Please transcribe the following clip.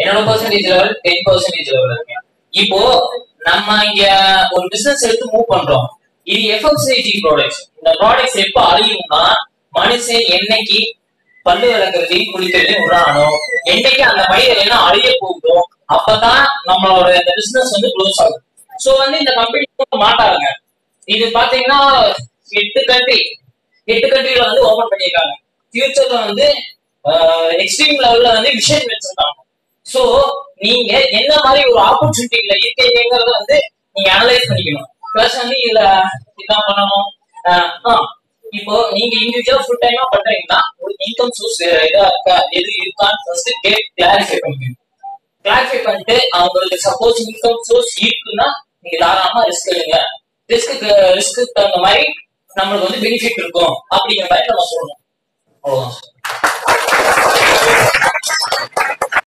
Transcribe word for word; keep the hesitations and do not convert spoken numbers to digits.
என்னோட percentage level ten percentage level இருக்கேன். இப்போ நம்ம இங்க ஒரு பிசினஸ் எடுத்து மூவ் பண்றோம். இது எஃப்எம்சிஜி ப்ராடக்ட்ஸ். இந்த ப்ராடக்ட்ஸ் எப்ப அழியும்னா மனுஷன் என்னைக்கு பல்லு விளக்குறதையும் குளிக்கிறதையும் விடானோ, என்னைக்கு அந்த மயிர் எல்லாம் அழிய போகுதோ அப்பதான் நம்மளோட இந்த பிசினஸ் வந்து க்ளோஸ் ஆகும். சோ வந்து இந்த கம்பெனி மாட்டாங்க. இது பாத்தீங்கன்னா எட்டு கண்ட்ரி எட்டு கண்ட்ரில வந்து ஓபன் பண்ணிருக்காங்க. ஃபியூச்சர்ல வந்து எக்ஸ்ட்ரீம் லெவல்ல வந்து விஷன் வச்சிருக்காங்க. சோ நீங்க என்ன மாதிரி ஒரு ஆப்பர்ச்சுனிட்டில இருக்கீங்கிறத வந்து நீங்க அனலைஸ் பண்ணிக்கணும். பிளஸ் வந்து இதுல இதான் பண்ணணும். இப்போ நீங்க இண்டிவிஜுவல் ஃபுல் டைமா பண்றீங்கன்னா ஒரு இன்கம் சோர்ஸ் இதா இருக்கா எது இருக்கான்னு ஃபர்ஸ்ட் கேட் கிளாரிஃபை பண்ணிக்கணும். கிளாரிஃபை பண்ணிட்டு அவங்களுக்கு சப்போஸ் இன்கம் சோர்ஸ் இருக்குன்னா நீங்க தாராளமா ரிஸ்க் எடுங்க. ரிஸ்க்கு ரிஸ்க்கு தகுந்த மாதிரி நம்மளுக்கு வந்து பெனிஃபிட் இருக்கும் அப்படிங்கிற மாதிரி நம்ம சொல்லணும். அவ்வளவுதான்.